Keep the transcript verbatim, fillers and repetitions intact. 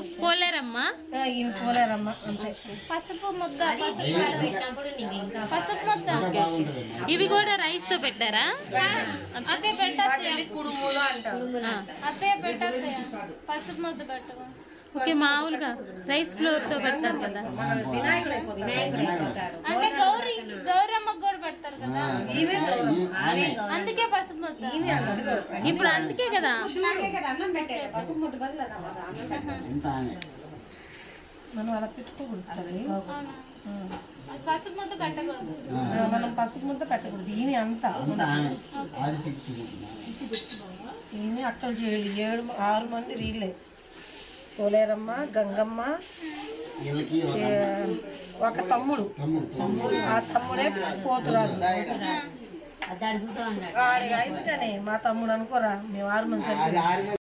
పోలేరమ్మ ఈయన పోలేరమ్మ అంతే. పసుపు ముద్ద పసుపు ముద్ద ఇవి కూడా రైస్ తో పెట్టారా? అదే పెట్టారు కుడుములు అంటారు. అదే పెట్టారు పసుపు ముద్ద పెట్టరు. ఓకే మామూలుగా రైస్ ఫ్లోర్ తో పెడతారు కదా, అంటే గౌరీ గౌరమ్మకు కూడా పెడతారు కదా, అందుకే పసుపు ముద్ద. ఇప్పుడు అందుకే కదా మనం అలా పెట్టుకోకూడదు, పసుపు ముద్ద పెట్టకూడదు, మనం పసుపు ముద్ద పెట్టకూడదు. ఈమె అంతా ఈమె అక్కలు చేయాలి. ఏడు ఆరు మంది వీళ్ళే, పోలేరమ్మ, గంగమ్మ, ఒక తమ్ముడు. ఆ తమ్ముడే పోతురాజు. మా తమ్ముడు అనుకోరా, మేము ఆరు మంది.